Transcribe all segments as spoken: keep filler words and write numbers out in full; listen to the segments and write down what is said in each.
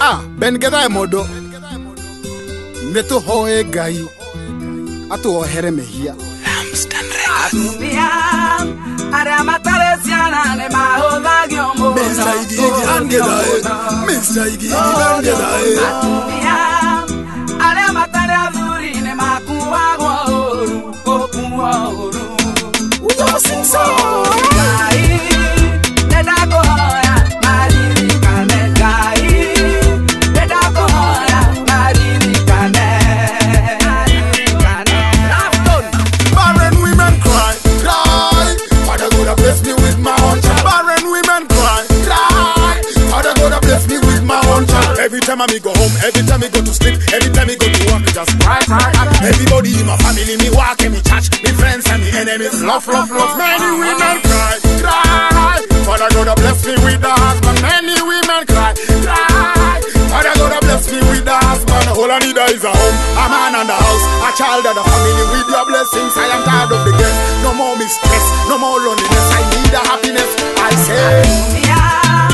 Ah, Ben Gedai Modo Neto hoe gai Atu ohere mehia Atumia Arama Taresiana ne mahoda gyombo Mister Igi Ben Gedai Mister Igi Ben Gedai Atumia Arama Tarazuri ne makuwa gwaoru Kokuwa oru Uyo sinso Gai Nedako hoya Mariri kane Gai Nedako hoya Mariri kane Mariri kane Afton Barren women cry, cry Father gonna bless me with my own child. Barren women cry, cry Father gonna bless me with my own child. Every time I me go home, every time I go to sleep, every time I go to work, just cry, cry, cry. Everybody in my family, me walk and me touch, me friends and me enemies, love, love, love. Many women cry, cry Father gonna bless me with the husband. Many women cry, cry Father gonna bless me with the husband. All I need is a home, a man and a house, a child and a family. With your blessings, I am tired of the game. No more mistress, no more loneliness. I need a happiness, I say.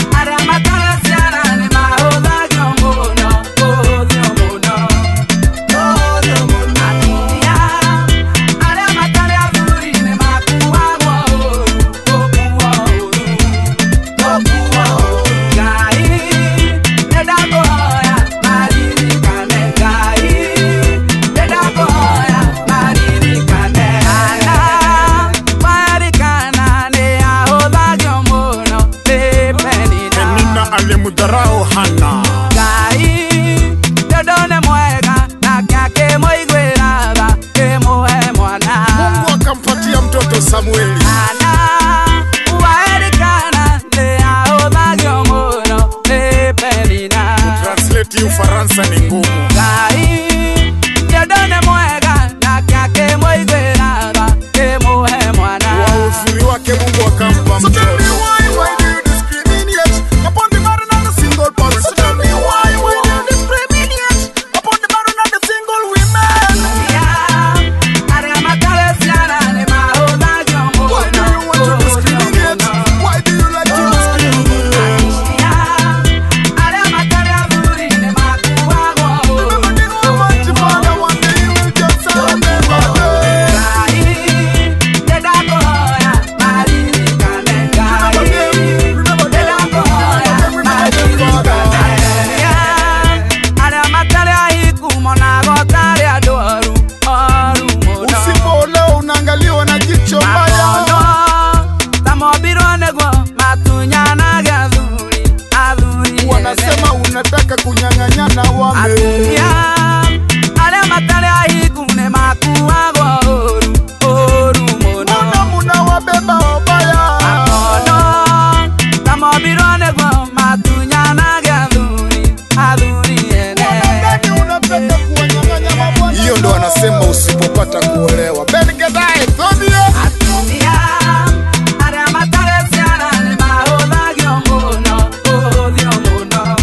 Mudarao hana Gai Dodone mwega na kyake moigwera ba kemohe mwana Mungu akampatia mtoto Samueli Ana uwaerikana le ahodagyo mono le penina Translate Ufaransa ni ngumu Gai Dodone mwega na kyake moigwera ba kemohe mwana Wa uzuri wake Mungu akampa mtoto. Wanasema unataka kunyang'anyana wame Atumia Ale matale ahikune makuwa goru Oru mono Muna muna wabeba obaya Akono Tamo birone go matunyana gadhuri Adhuri ene Wanadani unataka kuwanyang'anya mabwana. Hiyo ndo wanasema usipopata kuolewa. Ben Gedai Thobie Atumia Ale matale siana ne mahoda gyombono Odyo mono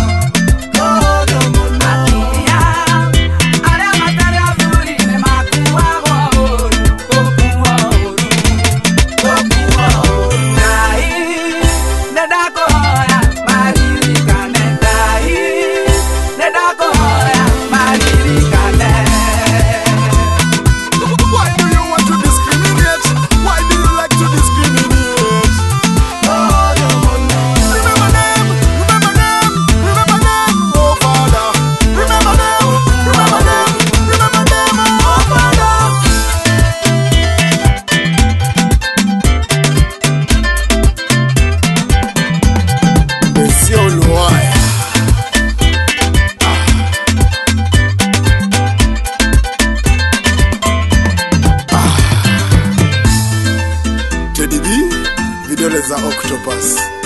Vidole za octopus.